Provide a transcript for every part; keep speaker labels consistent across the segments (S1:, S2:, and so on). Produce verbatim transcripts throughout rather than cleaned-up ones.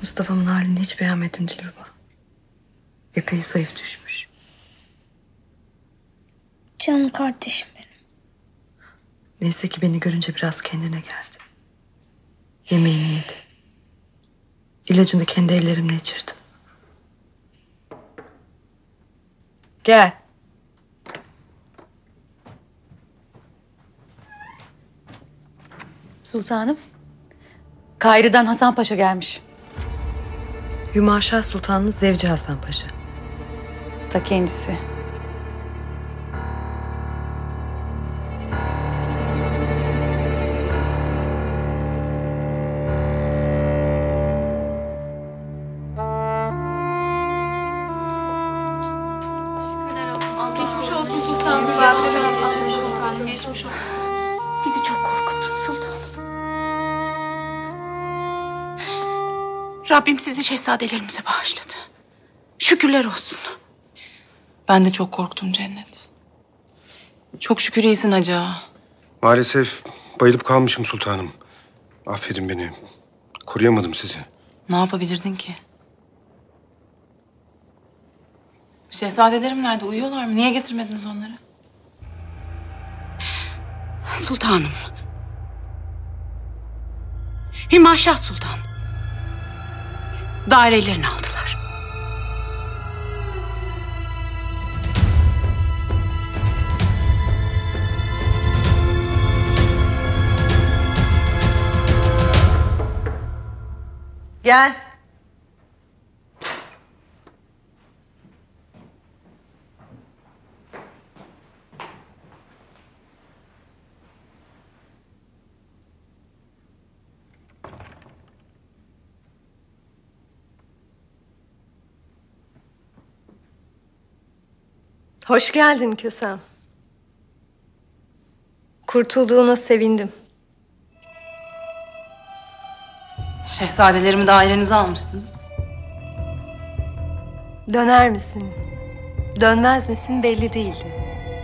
S1: Mustafa'mın halini hiç beğenmedim Dilruba. Epey zayıf düşmüş.
S2: Canım kardeşim benim.
S1: Neyse ki beni görünce biraz kendine geldi. Yemeğini yedi. İlacını kendi ellerimle içirdim. Gel.
S3: Sultanım, Kahire'den Hasan Paşa gelmiş.
S1: Hümaşa Sultan'ın Zevci Hasan Paşa.
S3: Ta kendisi.
S4: Geçmiş olsun sultanım. Sultanım geçmiş olsun. Bizi çok korkuttun sultanım. Rabbim sizi şehzadelerimize bağışladı. Şükürler olsun.
S5: Ben de çok korktum Cennet. Çok şükür iyisin Hacı Ağa.
S6: Maalesef bayılıp kalmışım sultanım. Affedin beni. Koruyamadım sizi.
S5: Ne yapabilirdin ki? Şehzadelerim nerede? Uyuyorlar mı? Niye getirmediniz onları?
S4: Sultanım. Hümaşa Sultan. Dairelerini aldılar.
S1: Gel.
S7: Hoş geldin Kösem. Kurtulduğuna sevindim.
S5: Şehzadelerimi dairenize almışsınız.
S7: Döner misin, dönmez misin belli değildi.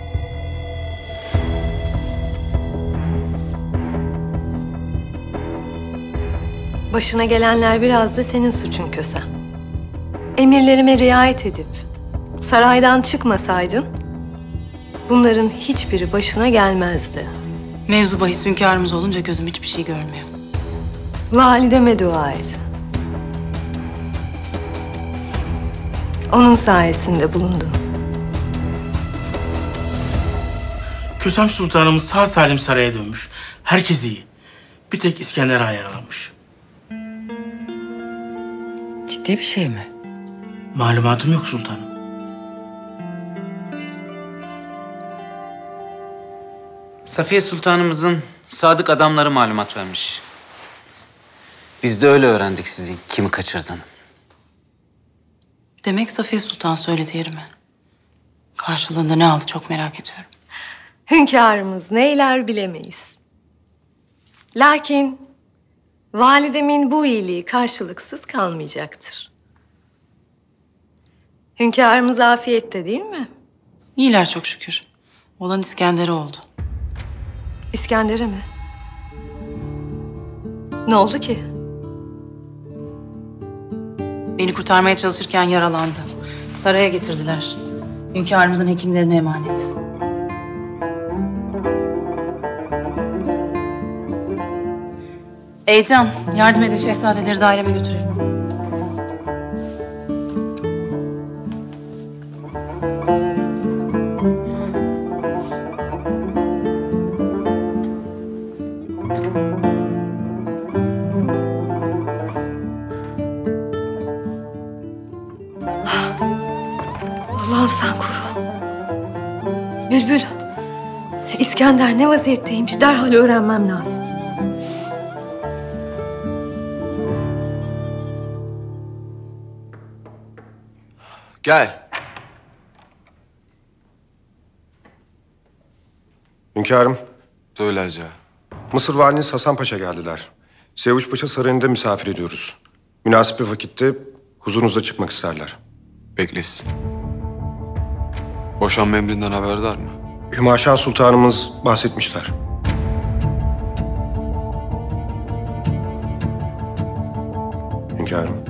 S7: Başına gelenler biraz da senin suçun Kösem. Emirlerime riayet edip saraydan çıkmasaydın bunların hiçbiri başına gelmezdi.
S5: Mevzu bahis hünkârımız olunca gözüm hiçbir şey görmüyor.
S7: Valideme dua et. Onun sayesinde bulundun.
S8: Kösem Sultanımız sağ salim saraya dönmüş. Herkes iyi. Bir tek İskender Ağa yaralanmış.
S3: Ciddi bir şey mi?
S8: Malumatım yok sultanım.
S9: Safiye Sultanımızın sadık adamları malumat vermiş. Biz de öyle öğrendik sizin kimi kaçırdığını.
S5: Demek Safiye Sultan söyledi yerime. Karşılığında ne aldı çok merak ediyorum.
S7: Hünkârımız neyler bilemeyiz. Lakin validemin bu iyiliği karşılıksız kalmayacaktır. Hünkârımız afiyette değil mi?
S5: İyiler çok şükür. Olan İskender'e oldu.
S7: İskender'e mi? Ne oldu ki?
S5: Beni kurtarmaya çalışırken yaralandı. Saraya getirdiler. Hünkârımızın hekimlerine emanet. Eycan, yardım edin şehzadeleri daireme götürelim.
S7: Allah'ım sen koru. Bülbül, İskender ne vaziyetteymiş derhal öğrenmem lazım.
S6: Gel. Hünkârım.
S10: Söyle Hacı Ağa.
S6: Mısır valiniz Hasan Paşa geldiler. Sevuş Paşa sarayında misafir ediyoruz. Münasip bir vakitte huzurunuza çıkmak isterler.
S10: Beklesin. Boşanma emrinden haberdar mı?
S6: Hümaşa Sultanımız bahsetmişler. hünkârım.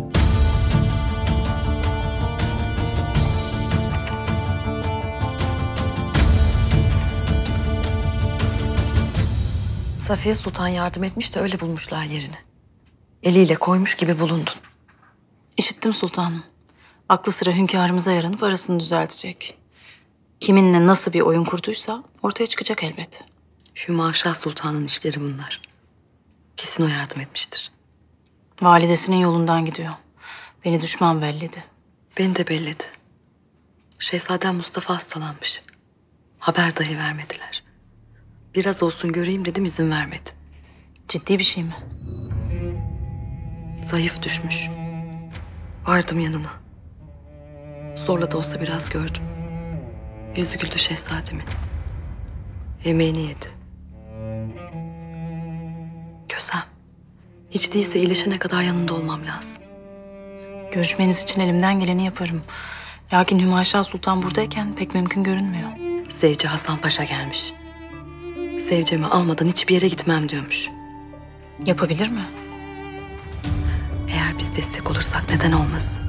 S1: Safiye Sultan yardım etmiş de öyle bulmuşlar yerini. Eliyle koymuş gibi bulundun.
S5: İşittim sultanım. Aklı sıra hünkârımıza yaranıp arasını düzeltecek. Kiminle nasıl bir oyun kurduysa ortaya çıkacak elbet.
S1: Hümaşa Sultan'ın işleri bunlar. Kesin o yardım etmiştir.
S5: Validesinin yolundan gidiyor. Beni düşman belledi.
S1: Beni de belledi. Şehzadem Mustafa hastalanmış. Haber dahi vermediler. Biraz olsun göreyim dedim, izin vermedi.
S5: Ciddi bir şey mi?
S1: Zayıf düşmüş. Vardım yanına. Zorla da olsa biraz gördüm. Yüzü güldü şehzademin. Yemeğini yedi. Kösem, hiç değilse iyileşene kadar yanında olmam lazım.
S5: Görüşmeniz için elimden geleni yaparım. Lakin Hümaşa Sultan buradayken pek mümkün görünmüyor.
S1: Zevci Hasan Paşa gelmiş. Zevcemi almadan hiçbir yere gitmem diyormuş.
S5: Yapabilir mi?
S1: Eğer biz destek olursak neden olmasın?